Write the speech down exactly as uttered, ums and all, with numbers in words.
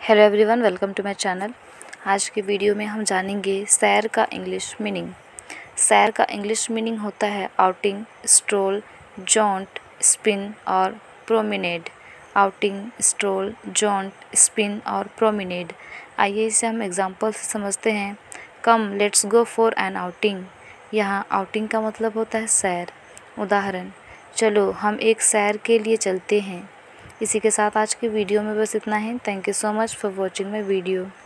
Hello everyone, welcome to my channel. आज के video में हम जानेंगे सैर का इंग्लिश मीनिंग। सैर का इंग्लिश मीनिंग होता है आउटिंग, स्ट्रोल, जॉन्ट, स्पिन और promenade. Outing, stroll, jaunt, spin और प्रोमेनेड। आइए इसे हम एग्जांपल से समझते हैं। Come let's go for an outing. यहाँ आउटिंग का मतलब होता है सैर। उदाहरण, चलो हम एक सैर के लिए चलते हैं। इसी के साथ आज की वीडियो में बस इतना ही। Thank you so much for watching my video.